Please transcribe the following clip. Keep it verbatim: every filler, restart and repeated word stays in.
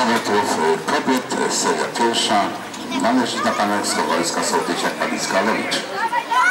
Sowetów kobiet, seria pierwsza, należy na panel Skowalska Sołtysiak Palicka Lewicz.